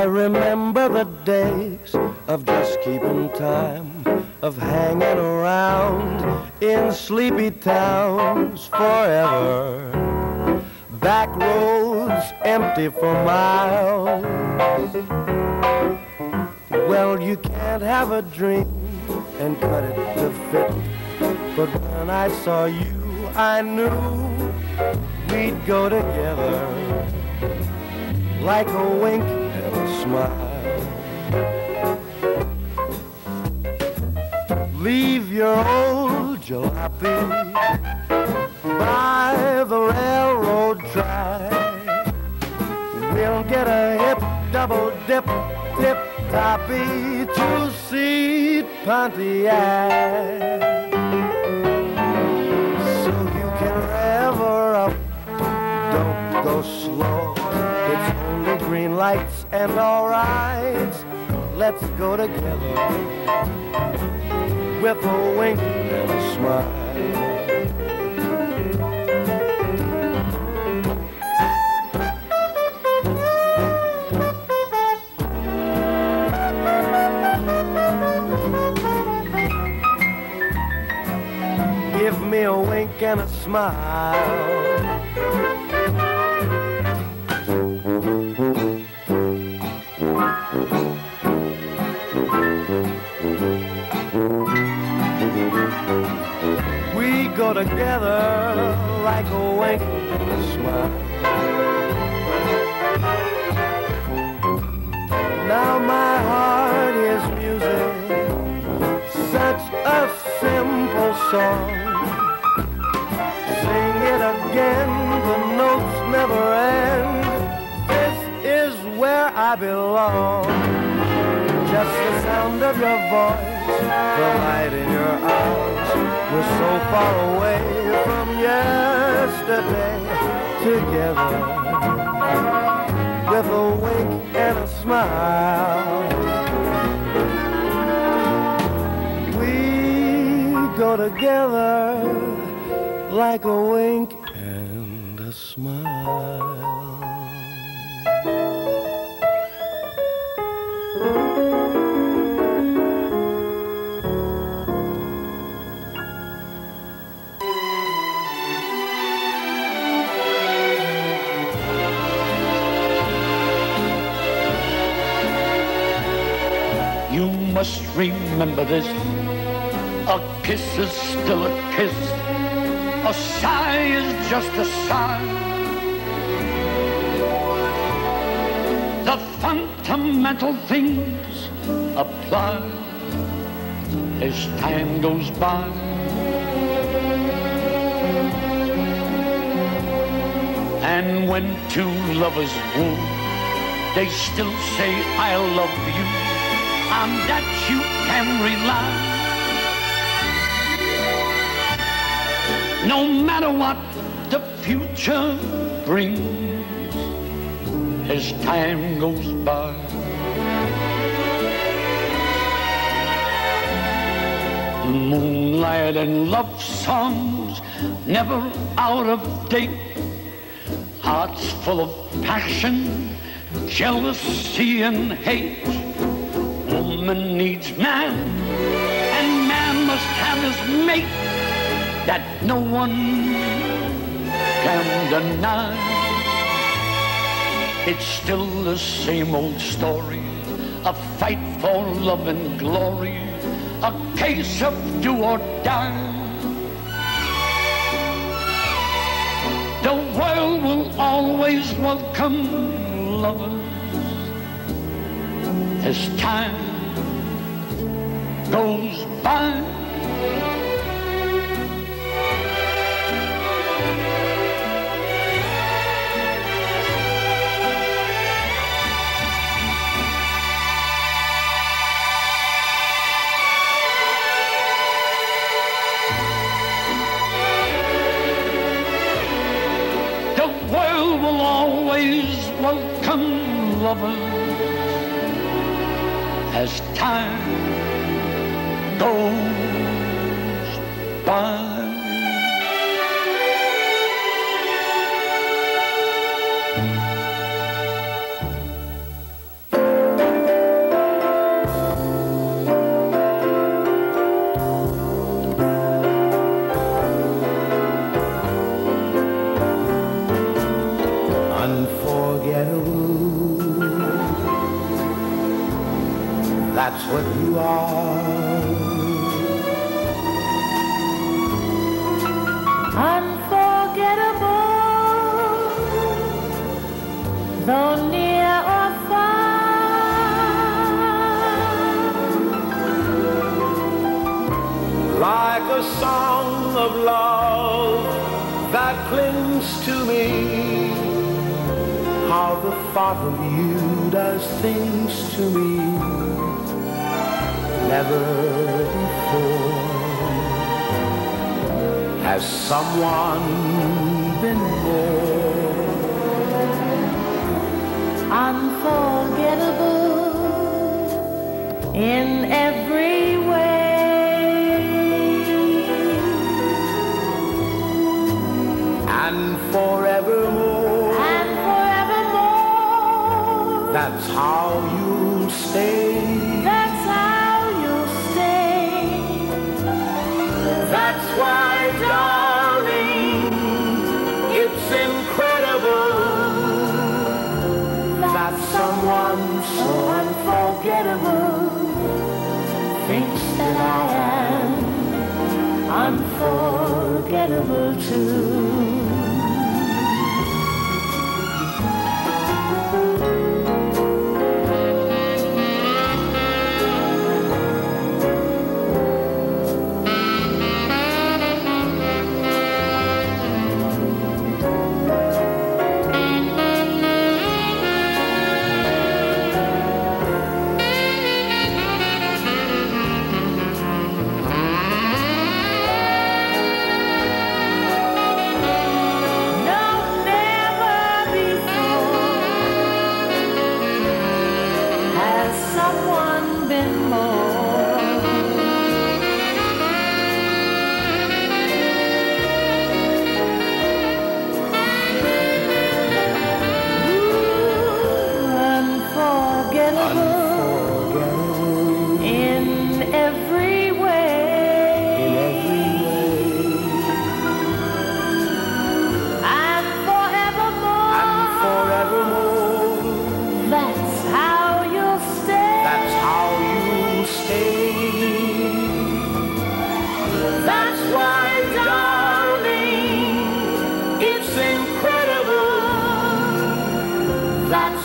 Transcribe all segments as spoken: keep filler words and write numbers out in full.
remember the days of just keeping time, of hanging around in sleepy towns forever. Back roads empty for miles. Well, you can't have a dream and cut it to fit. But when I saw you, I knew we'd go together, like a wink and a smile. Leave your old jalopy by the railroad track. We'll get a hip double dip, tip toppy two-seat Pontiac, so you can rev her up. Don't go slow. It's only green lights and all right. Let's go together with a wink and a smile. Give me a wink and a smile. We go together like a wink and a smile. Now my heart is music, such a simple song. Sing it again, the notes never end. This is where I belong. Just the sound of your voice, the light in your eyes. We're so far away from yesterday, together with a wink and a smile. We go together like a wink and a smile. You must remember this, a kiss is still a kiss, a sigh is just a sigh. The fundamental things apply as time goes by. And when two lovers woo, they still say I love you. On that you can rely. No matter what the future brings as time goes by. Moonlight and love songs never out of date. Hearts full of passion, jealousy and hate. Woman needs man, and man must have his mate. That no one can deny. It's still the same old story, a fight for love and glory, a case of do or die. The world will always welcome lovers as time goes by. The world will always welcome lovers as time goes by. unforgettable. That's what you are. Unforgettable, though near or far. Like a song of love that clings to me, how the thought of you does things to me never before. Has someone been there? Unforgettable in every way, and forevermore, and forevermore. That's how you'll stay. That's how you'll stay. That's why, darling, it's incredible that someone so unforgettable Thinks that I am unforgettable too.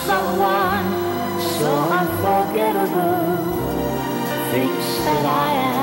Someone so unforgettable thinks that I am